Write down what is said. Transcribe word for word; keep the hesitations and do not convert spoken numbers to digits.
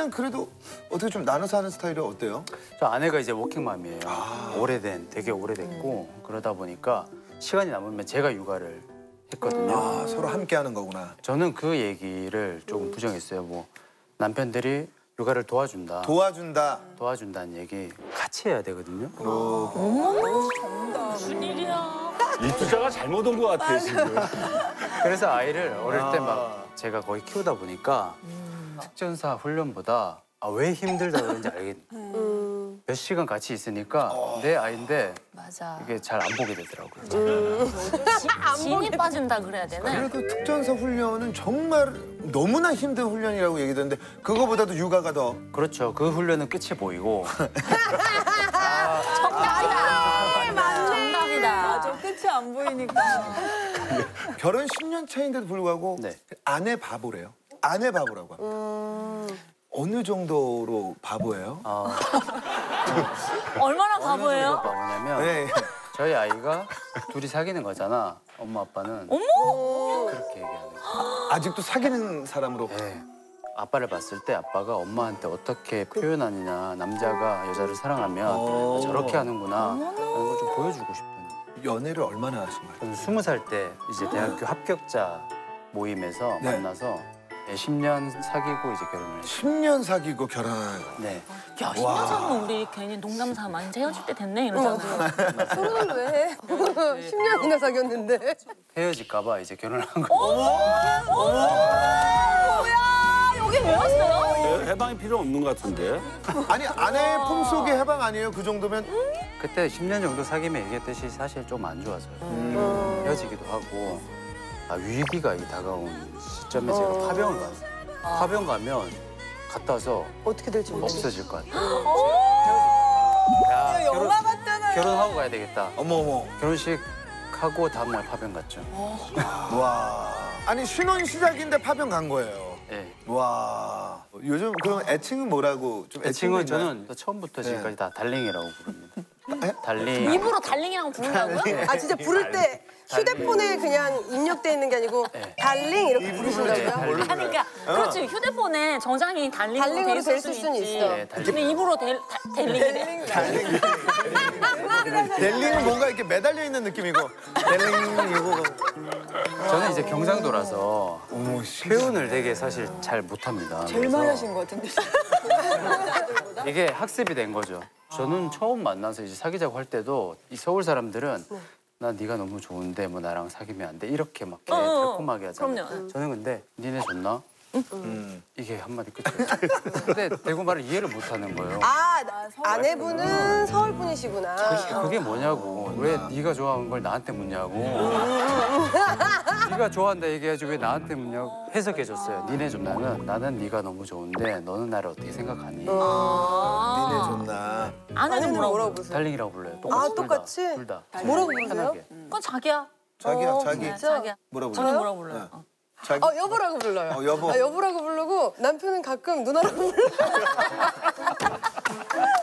아내는 그래도 어떻게 좀 나눠서 하는 스타일이 어때요? 저 아내가 이제 워킹맘이에요. 아. 오래된, 되게 오래됐고 음. 그러다 보니까 시간이 남으면 제가 육아를 했거든요. 아, 서로 함께 하는 거구나. 저는 그 얘기를 조금 부정했어요. 뭐 남편들이 육아를 도와준다. 도와준다. 도와준다는 얘기 같이 해야 되거든요. 어머, 무슨 일이야. 이 투자가 잘못 온 것 같아, 지금. 그래서 아이를 어릴 때 막 아. 제가 거의 키우다 보니까 음. 특전사 훈련보다 아, 왜 힘들다 그런지 알겠네. 음. 몇 시간 같이 있으니까 어. 내 아이인데 맞아. 이게 잘 안 보게 되더라고요. 음. 진이 빠진다 그래야 되나? 그래도 특전사 훈련은 정말 너무나 힘든 훈련이라고 얘기하는데 그거보다도 육아가 더. 그렇죠. 그 훈련은 끝이 보이고. 아, 정답이다. 맞네. 정답이다. 맞아, 끝이 안 보이니까. 결혼 십 년 차인데도 불구하고 네. 아내 바보래요. 아내 바보라고 합니다. 음... 어느 정도로 바보예요? 어, 얼마나 어느 바보예요? 정도 바보냐면 네. 저희 아이가 둘이 사귀는 거잖아. 엄마 아빠는 어머! 그렇게 얘기하는 거예요. 아직도 사귀는 사람으로. 네. 아빠를 봤을 때 아빠가 엄마한테 어떻게 표현하느냐, 남자가 여자를 사랑하면 어. 저렇게 하는구나 이런 걸 좀 보여주고 싶은. 연애를 얼마나 하신 거예요? 저는 스무 살 때 이제 대학교 합격자 모임에서 네. 만나서 십 년 사귀고 이제 결혼을 했어요. 십 년 사귀고 결혼하는 거. 네. 야, 십 년 전은 우리 괜히 농담 삼아 이제 헤어질 때 됐네 이러잖아. 결혼을 왜 해? 십 년이나 사귀었는데. 헤어질까 봐 이제 결혼을 한 어? 거예요. 뭐야? 여기 왜 왔어요? 해방이 필요 없는 것 같은데. 아니 아내의 품속의 해방 아니에요? 그 정도면? 그때 십 년 정도 사귀면 얘기했듯이 사실 좀 안 좋아서요. 음. 헤어지기도 하고 아, 위기가 다가온 시점에 제가 어. 파병을 갔어요. 아. 파병 가면 갔다 와서 어떻게 될지 모르겠어. 없어질 것 같아요. 어? 야, 결혼, 영화 같잖아요. 결혼하고 가야 되겠다. 어머 어머. 결혼식 하고 다음날 파병 갔죠. 와. 아니 신혼 시작인데 파병 간 거예요. 네. 와. 요즘 그럼 애칭은 뭐라고? 좀 애칭은 애칭은 있나요? 저는 처음부터 지금까지 다 달링이라고 부릅니다. 네? 달링. 입으로 달링이라고 부른다고요? 아, 진짜 부를 때 휴대폰에 그냥 입력돼 있는 게 아니고 네. 달링 이렇게 네, 부르신다고요? 그러니까 그렇지 휴대폰에 저장이 달링으로, 달링으로 돼 될 있을 수는 있지. 있어. 네, 달링. 근데 입으로 델, 다, 델링이네. 델링은 뭔가 이렇게 매달려 있는 느낌이고 델링이고. 저는 이제 경상도라서 어머 씨. 표현을 되게 사실 잘 못합니다. 제일 많이 하신 것 같은데. 이게 학습이 된 거죠. 저는 처음 만나서 이제 사귀자고 할 때도 이 서울 사람들은 나 네가 너무 좋은데 뭐 나랑 사귀면 안 돼 이렇게 막 어, 어. 달콤하게 하잖아요. 그럼요. 저는 근데 니네 좋나? 음. 이게 한마디 끝이에요. 근데 대구 말을 이해를 못하는 거예요. 아, 아내분은 서울 분이시구나. 그게, 그게 뭐냐고. 왜 네가 좋아하는 걸 나한테 묻냐고. 네가 좋아한다 얘기해야지 왜 나한테 묻냐고 해석해줬어요. 니네 좋나는 나는 네가 너무 좋은데 너는 나를 어떻게 생각하니? 아. 니네 좋나. 아내는 아내는 뭐라고? 뭐라고 부르세요? 달링이라고 불러요. 똑같이. 아, 둘 똑같이? 다. 둘 다. 뭐라고 부르세요? 편하게. 그건 자기야. 자기야 어, 자기. 네, 자기야. 뭐라고 저는 불러요? 뭐라고 불러요? 네. 어. 자기. 어, 여보라고 불러요. 어, 여보. 아, 여보라고 부르고 남편은 가끔 누나라고 불러요.